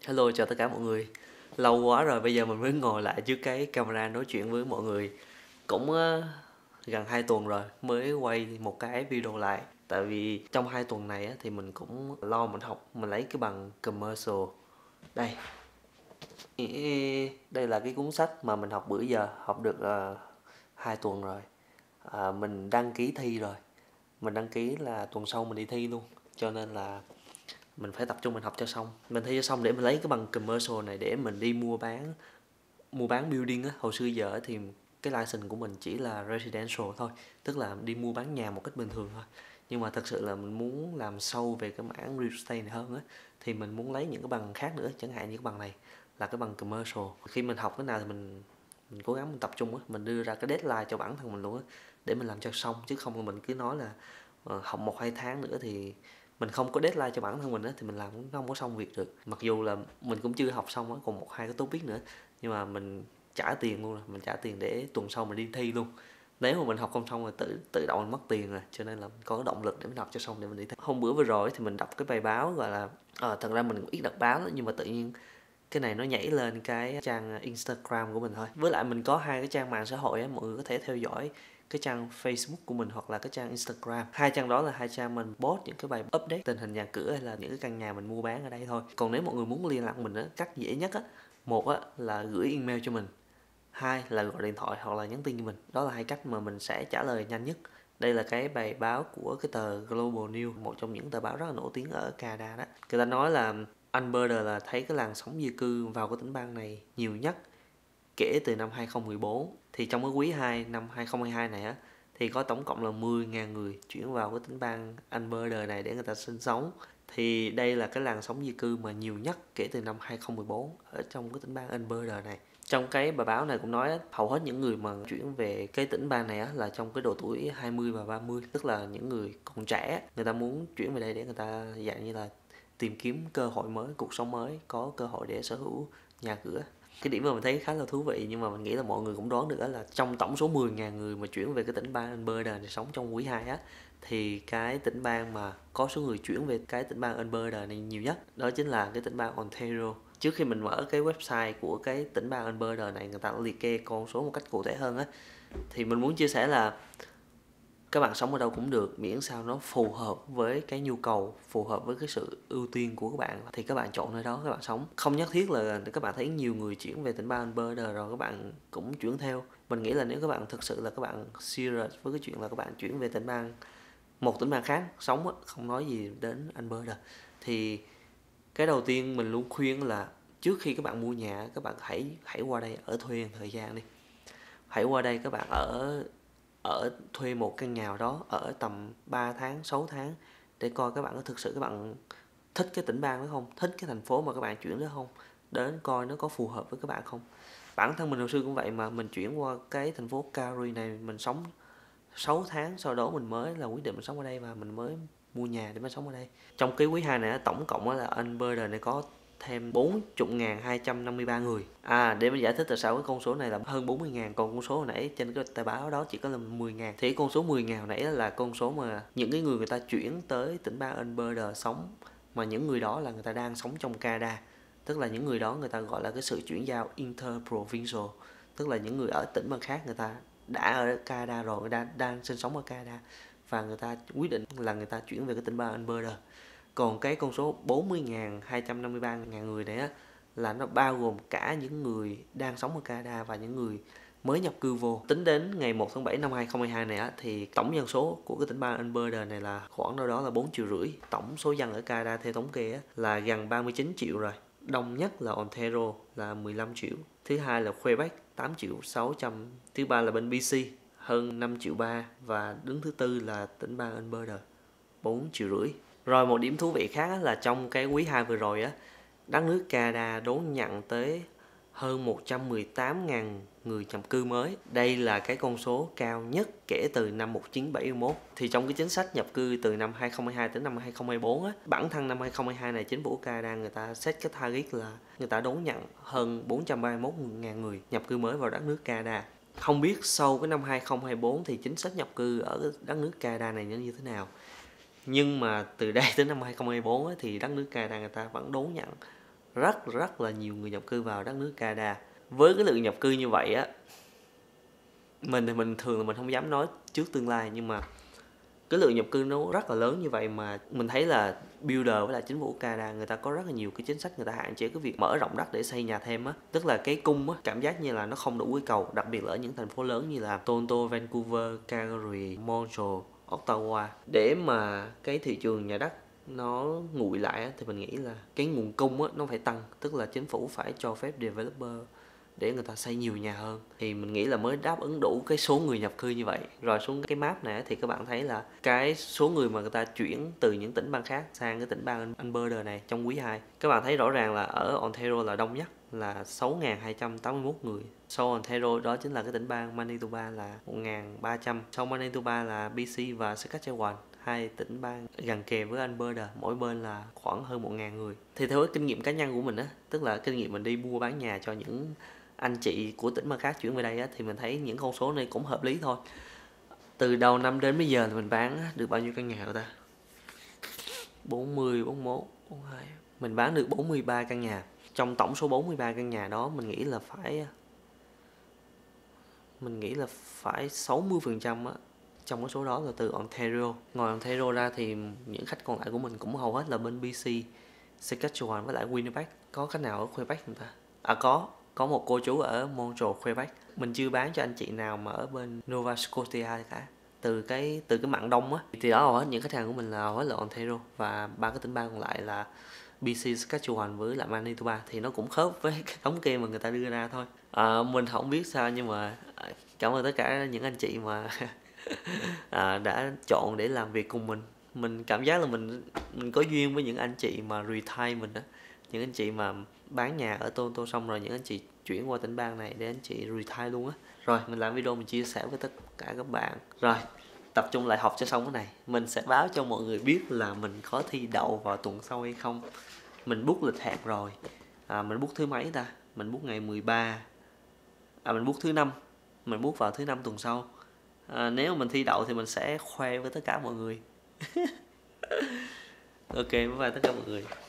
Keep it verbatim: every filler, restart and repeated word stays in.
Hello, chào tất cả mọi người. Lâu quá rồi, bây giờ mình mới ngồi lại trước cái camera nói chuyện với mọi người. Cũng uh, gần hai tuần rồi mới quay một cái video lại. Tại vì trong hai tuần này á, thì mình cũng lo mình học, mình lấy cái bằng commercial. Đây, đây là cái cuốn sách mà mình học bữa giờ, học được uh, hai tuần rồi. À, mình đăng ký thi rồi. Mình đăng ký là tuần sau mình đi thi luôn. Cho nên là mình phải tập trung mình học cho xong, mình thi cho xong để mình lấy cái bằng commercial này để mình đi mua bán mua bán building á. Hồi xưa giờ thì cái license của mình chỉ là residential thôi, tức là đi mua bán nhà một cách bình thường thôi, nhưng mà thật sự là mình muốn làm sâu về cái mảng real estate này hơn á, thì mình muốn lấy những cái bằng khác nữa, chẳng hạn như cái bằng này là cái bằng commercial. Khi mình học cái nào thì mình mình cố gắng mình tập trung á, mình đưa ra cái deadline cho bản thân mình luôn á, để mình làm cho xong, chứ không mình cứ nói là uh, học một hai tháng nữa thì mình không có deadline cho bản thân mình á, thì mình làm cũng không có xong việc được. Mặc dù là mình cũng chưa học xong á, còn một hai cái topic nữa, nhưng mà mình trả tiền luôn rồi, mình trả tiền để tuần sau mình đi thi luôn. Nếu mà mình học không xong rồi tự tự động mình mất tiền rồi, cho nên là mình có động lực để mình học cho xong để mình đi thi. Hôm bữa vừa rồi thì mình đọc cái bài báo gọi là à, thật ra mình cũng ít đọc báo đó, nhưng mà tự nhiên cái này nó nhảy lên cái trang Instagram của mình thôi. Với lại mình có hai cái trang mạng xã hội á, mọi người có thể theo dõi cái trang Facebook của mình hoặc là cái trang Instagram. Hai trang đó là hai trang mình post những cái bài update tình hình nhà cửa hay là những cái căn nhà mình mua bán ở đây thôi. Còn nếu mọi người muốn liên lạc mình á, cách dễ nhất á, một á là gửi email cho mình, hai là gọi điện thoại hoặc là nhắn tin cho mình. Đó là hai cách mà mình sẽ trả lời nhanh nhất. Đây là cái bài báo của cái tờ Global News, một trong những tờ báo rất là nổi tiếng ở Canada đó. Người ta nói là Alberta là thấy cái làn sóng di cư vào cái tỉnh bang này nhiều nhất kể từ năm hai không một bốn. Thì trong cái quý hai năm hai không hai hai này á, thì có tổng cộng là mười nghìn người chuyển vào cái tỉnh bang Alberta này để người ta sinh sống. Thì đây là cái làn sóng di cư mà nhiều nhất kể từ năm hai không một bốn ở trong cái tỉnh bang Alberta này. Trong cái bài báo này cũng nói hầu hết những người mà chuyển về cái tỉnh bang này á, là trong cái độ tuổi hai mươi và ba mươi, tức là những người còn trẻ, người ta muốn chuyển về đây để người ta dạng như là tìm kiếm cơ hội mới, cuộc sống mới, có cơ hội để sở hữu nhà cửa. Cái điểm mà mình thấy khá là thú vị, nhưng mà mình nghĩ là mọi người cũng đoán được đó là trong tổng số mười nghìn người mà chuyển về cái tỉnh bang Alberta này sống trong quý hai á, thì cái tỉnh bang mà có số người chuyển về cái tỉnh bang Alberta này nhiều nhất đó chính là cái tỉnh bang Ontario. Trước khi mình mở cái website của cái tỉnh bang Alberta này, người ta liệt kê con số một cách cụ thể hơn á, thì mình muốn chia sẻ là các bạn sống ở đâu cũng được, miễn sao nó phù hợp với cái nhu cầu, phù hợp với cái sự ưu tiên của các bạn, thì các bạn chọn nơi đó các bạn sống. Không nhất thiết là các bạn thấy nhiều người chuyển về tỉnh bang Alberta rồi các bạn cũng chuyển theo. Mình nghĩ là nếu các bạn thực sự là các bạn serious với cái chuyện là các bạn chuyển về tỉnh bang, một tỉnh bang khác sống, không nói gì đến Alberta, thì cái đầu tiên mình luôn khuyên là trước khi các bạn mua nhà, các bạn hãy hãy qua đây ở thuê thời gian đi. Hãy qua đây các bạn ở ở thuê một căn nhà đó ở tầm ba tháng, sáu tháng để coi các bạn có thực sự các bạn thích cái tỉnh bang đó không, thích cái thành phố mà các bạn chuyển đó không, đến coi nó có phù hợp với các bạn không. Bản thân mình hồi xưa cũng vậy mà, mình chuyển qua cái thành phố Calgary này, mình sống sáu tháng, sau đó mình mới là quyết định mình sống ở đây và mình mới mua nhà để mình sống ở đây. Trong cái quý hai này tổng cộng là Alberta này có thêm bốn mươi nghìn hai trăm năm mươi ba người. À, để mình giải thích tại sao cái con số này là hơn bốn mươi nghìn, còn con số hồi nãy trên cái tờ báo đó chỉ có là mười nghìn. Thì con số mười nghìn hồi nãy là con số mà những cái người người ta chuyển tới tỉnh bang Alberta sống, mà những người đó là người ta đang sống trong Canada. Tức là những người đó người ta gọi là cái sự chuyển giao interprovincial, tức là những người ở tỉnh bang khác người ta đã ở Canada rồi, người ta đang sinh sống ở Canada và người ta quyết định là người ta chuyển về cái tỉnh bang Alberta. Còn cái con số bốn mươi nghìn hai trăm năm mươi ba nghìn người này á, là nó bao gồm cả những người đang sống ở Canada và những người mới nhập cư vô. Tính đến ngày một tháng bảy năm hai không hai hai này á, thì tổng dân số của cái tỉnh bang Alberta này là khoảng đâu đó là bốn triệu rưỡi. Tổng số dân ở Canada theo thống kê á, là gần ba mươi chín triệu rồi. Đông nhất là Ontario là mười lăm triệu. Thứ hai là Quebec tám triệu sáu trăm. Thứ ba là bên bê xê hơn năm triệu ba. Và đứng thứ tư là tỉnh bang Alberta bốn triệu rưỡi. Rồi một điểm thú vị khác là trong cái quý hai vừa rồi á, đất nước Canada đón nhận tới hơn một trăm mười tám nghìn người nhập cư mới. Đây là cái con số cao nhất kể từ năm một nghìn chín trăm bảy mươi mốt. Thì trong cái chính sách nhập cư từ năm hai không hai hai tới năm hai không hai bốn á, bản thân năm hai không hai hai này chính phủ Canada người ta set cái target là người ta đón nhận hơn bốn trăm ba mươi mốt nghìn người nhập cư mới vào đất nước Canada. Không biết sau cái năm hai không hai bốn thì chính sách nhập cư ở đất nước Canada này nó như thế nào. Nhưng mà từ đây tới năm hai không hai bốn á, thì đất nước Canada người ta vẫn đón nhận rất rất là nhiều người nhập cư vào đất nước Canada. Với cái lượng nhập cư như vậy á, mình thì mình thường là mình không dám nói trước tương lai, nhưng mà cái lượng nhập cư nó rất là lớn như vậy mà mình thấy là builder với lại chính phủ Canada người ta có rất là nhiều cái chính sách, người ta hạn chế cái việc mở rộng đất để xây nhà thêm á. Tức là cái cung á, cảm giác như là nó không đủ cái cầu, đặc biệt là ở những thành phố lớn như là Toronto, Vancouver, Calgary, Montreal, Ottawa. Để mà cái thị trường nhà đất nó nguội lại á, thì mình nghĩ là cái nguồn cung á, nó phải tăng. Tức là chính phủ phải cho phép developer để người ta xây nhiều nhà hơn, thì mình nghĩ là mới đáp ứng đủ cái số người nhập cư như vậy. Rồi xuống cái map này thì các bạn thấy là cái số người mà người ta chuyển từ những tỉnh bang khác sang cái tỉnh bang Alberta này trong quý hai, các bạn thấy rõ ràng là ở Ontario là đông nhất là sáu nghìn hai trăm tám mươi mốt người. Sau Ontario đó chính là cái tỉnh bang Manitoba là một nghìn ba trăm. Sau Manitoba là bê xê và Saskatchewan, hai tỉnh bang gần kề với Alberta, mỗi bên là khoảng hơn một nghìn người. Thì theo cái kinh nghiệm cá nhân của mình á, tức là kinh nghiệm mình đi mua bán nhà cho những anh chị của tỉnh bang khác chuyển về đây á, thì mình thấy những con số này cũng hợp lý thôi. Từ đầu năm đến bây giờ thì mình bán được bao nhiêu căn nhà rồi ta? bốn mươi, bốn mươi mốt, bốn mươi hai. Mình bán được bốn mươi ba căn nhà. Trong tổng số bốn mươi ba căn nhà đó mình nghĩ là phải mình nghĩ là phải sáu mươi phần trăm á, trong cái số đó là từ Ontario. Ngoài Ontario ra thì những khách còn lại của mình cũng hầu hết là bên bê xê, Saskatchewan với lại Winnipeg. Có khách nào ở Quebec không ta? À có, có một cô chú ở Montreal, Quebec. Mình chưa bán cho anh chị nào mà ở bên Nova Scotia cả. Từ cái từ cái mạn đông á, thì đó hầu hết những khách hàng của mình là hầu hết là Ontario, và ba cái tỉnh bang còn lại là bê xê, Saskatchewan với lại Manitoba, thì nó cũng khớp với cái thống kê mà người ta đưa ra thôi. À, mình không biết sao, nhưng mà cảm ơn tất cả những anh chị mà à, đã chọn để làm việc cùng mình. Mình cảm giác là mình mình có duyên với những anh chị mà retire mình á, những anh chị mà bán nhà ở Toronto xong rồi những anh chị chuyển qua tỉnh bang này để anh chị retire luôn á. Rồi mình làm video mình chia sẻ với tất cả các bạn. Rồi tập trung lại học cho xong cái này, mình sẽ báo cho mọi người biết là mình có thi đậu vào tuần sau hay không. Mình book lịch hẹn rồi. À, mình book thứ mấy ta? Mình book ngày mười ba. À mình book thứ năm. Mình book vào thứ năm tuần sau. À, nếu mà mình thi đậu thì mình sẽ khoe với tất cả mọi người. Ok, bye bye tất cả mọi người.